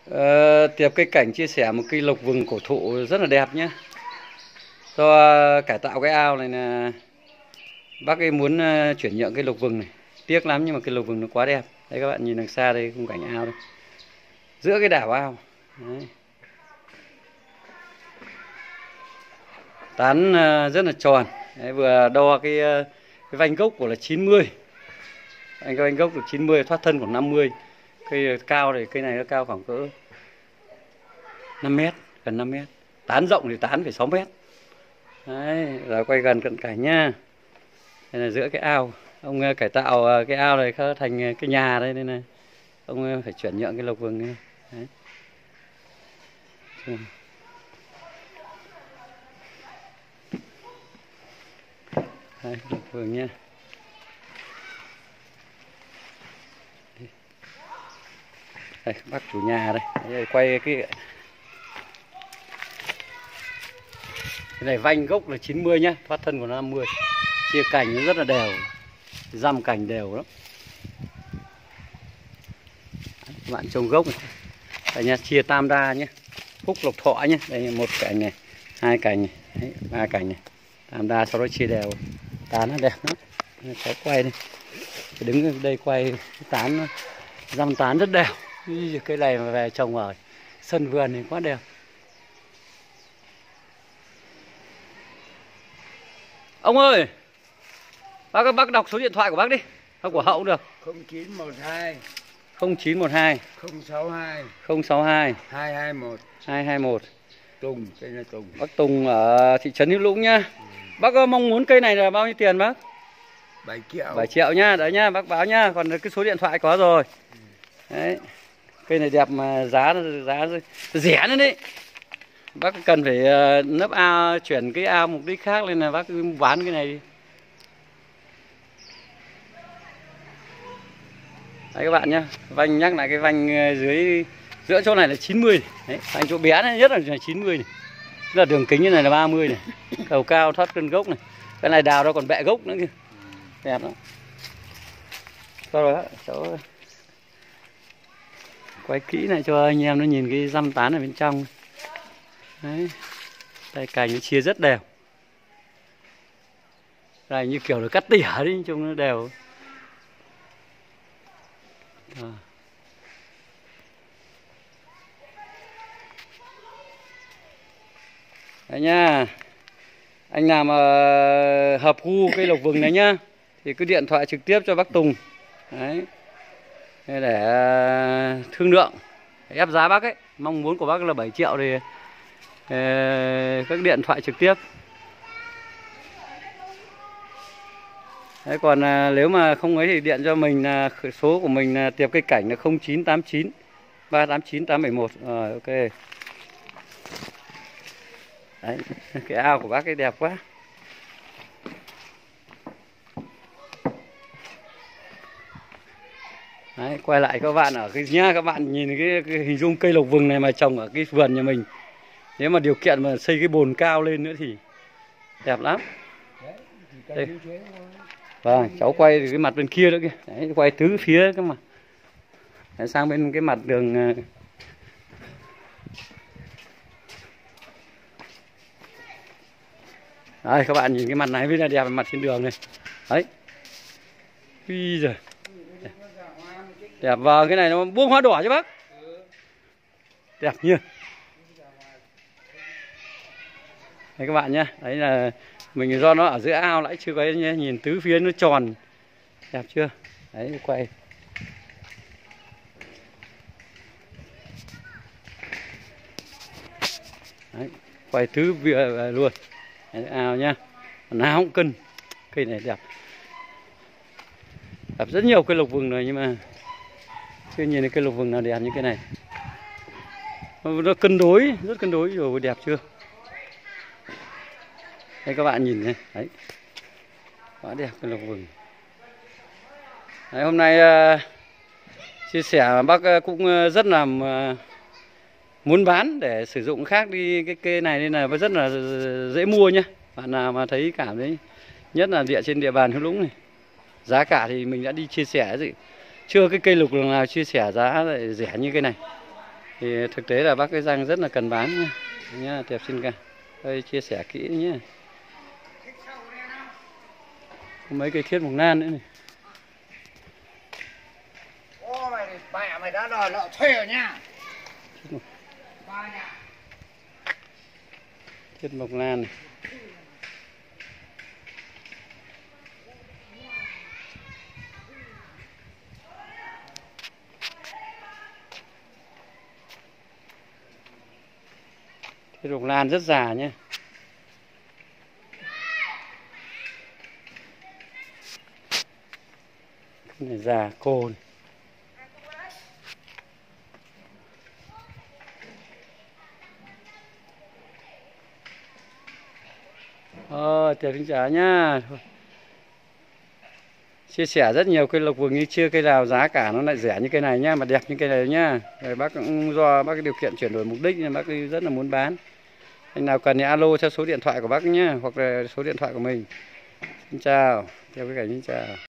Tiệp cây cảnh chia sẻ một cây lộc vừng cổ thụ rất là đẹp nhé. Do cải tạo cái ao này là bác ấy muốn chuyển nhượng cây lộc vừng này. Tiếc lắm nhưng mà cây lộc vừng nó quá đẹp. Đấy các bạn nhìn đằng xa đây khung cảnh ao đây. Giữa cái đảo ao. Đấy. Tán rất là tròn. Đấy, vừa đo cái vành gốc của là 90. Cái vành gốc được 90, thoát thân của 50. Cây cao thì cây này nó cao khoảng cỡ 5 mét, gần 5 mét. Tán rộng thì tán phải 6 mét. Đấy, rồi quay gần cận cảnh nhá. Đây là giữa cái ao. Ông cải tạo cái ao này thành cái nhà đây nên này. Ông phải chuyển nhượng cái lộc vừng này. Đấy. Đây, lộc vừng nhá. Đây, bác chủ nhà đây. Đây quay cái này vanh gốc là 90 nhá, thoát thân của nó 50. Chia cành nó rất là đều, dăm cành đều lắm. Các bạn trồng gốc này. Đây nha, chia tam đa nhé. Phúc lộc thọ nhé. Đây một cành này, hai cành này, đấy, ba cành này. Tam đa sau đó chia đều. Tán nó đẹp lắm. Cháu quay đây. Đứng ở đây quay cái tán dăm tán rất đều. Cây này mà về trồng ở sân vườn thì quá đẹp. Ông ơi, bác đọc số điện thoại của bác đi, hoặc của Hậu cũng được. 0912 0912 062 062 221 221. Tùng, cây là Tùng. Bác Tùng ở thị trấn Hữu Lũng nhá. Bác mong muốn cây này là bao nhiêu tiền bác? 7 triệu. 7 triệu nhá, đấy nhá, bác báo nhá, còn cái số điện thoại có rồi. Đấy. Cây này đẹp mà giá rẻ nữa đấy. Bác cần phải nấp ao, chuyển cái ao mục đích khác nên là bác cứ bán cái này đi. Đấy các bạn nhá, vanh nhắc lại cái vanh dưới giữa chỗ này là 90 này. Đấy, vanh chỗ bé này nhất là 90 này. Tức là đường kính như này là 30 này. Cầu cao thoát cân gốc này. Cái này đào ra còn bẹ gốc nữa kìa. Đẹp lắm. Rồi đó, cháu quay kỹ lại cho anh em nó nhìn cái răm tán ở bên trong. Đấy. Đây cành nó chia rất đều. Đây như kiểu là cắt tỉa đi, trông nó đều. Đấy nha. Anh làm hợp gu cây lộc vừng này nhá. Thì cứ điện thoại trực tiếp cho bác Tùng. Đấy. Để thương lượng, ép giá bác ấy. Mong muốn của bác là 7 triệu thì các điện thoại trực tiếp. Đấy, còn nếu mà không ấy thì điện cho mình là số của mình là Tiệp cây cảnh là 0989 389 871. Rồi ok. Đấy, cái ao của bác ấy đẹp quá. Đấy, quay lại các bạn ở cái nhá, các bạn nhìn cái hình dung cây lộc vừng này mà trồng ở cái vườn nhà mình. Nếu mà điều kiện mà xây cái bồn cao lên nữa thì đẹp lắm. Đây. Vâng, cháu quay cái mặt bên kia nữa kìa. Đấy, quay tứ phía cơ mà. Đấy, sang bên cái mặt đường. Đây, các bạn nhìn cái mặt này mới là đẹp, mặt trên đường này. Đấy. Ui giời. Đẹp, vâng, cái này nó buông hoa đỏ chứ bác. Đẹp như. Đấy các bạn nhé, đấy là mình do nó ở giữa ao lại chưa có nhé, nhìn tứ phía nó tròn. Đẹp chưa? Đấy, quay. Đấy, quay tứ phía luôn. Đấy, ao nhá. Nào cũng cân. Cây này đẹp. Đẹp rất nhiều cây lộc vừng rồi nhưng mà chưa nhìn thấy cây lộc vừng nào đẹp như cái này. Nó cân đối, rất cân đối rồi, đẹp chưa? Đây các bạn nhìn này, đấy. Quá đẹp cây lộc vừng. Đấy, hôm nay chia sẻ bác cũng rất là muốn bán để sử dụng khác đi cái cây này nên là rất là dễ mua nhá. Bạn nào mà thấy cảm thấy nhất là trên địa bàn Hữu Lũng này. Giá cả thì mình đã đi chia sẻ rồi. Chưa cái cây lộc nào chia sẻ giá lại rẻ như cái này. Thì thực tế là bác cái răng rất là cần bán nhá. Tiệp xin cả đây chia sẻ kỹ nhé. Có mấy cây thiết mộc nan nữa này. Ô mày đã đòi nợ thuê rồi nha. Thiết mộc nan này. Thiết mộc nan rất già nhé. Cái này già cô này. Tiệp xin chào nhá. Chia sẻ rất nhiều cây lộc vừng như chưa cây nào giá cả nó lại rẻ như cây này nhá, mà đẹp như cây này nhá. Rồi bác cũng do bác cái điều kiện chuyển đổi mục đích nên bác rất là muốn bán. Anh nào cần thì alo theo số điện thoại của bác nhá, hoặc là số điện thoại của mình. Xin chào, theo cái cảnh xin chào.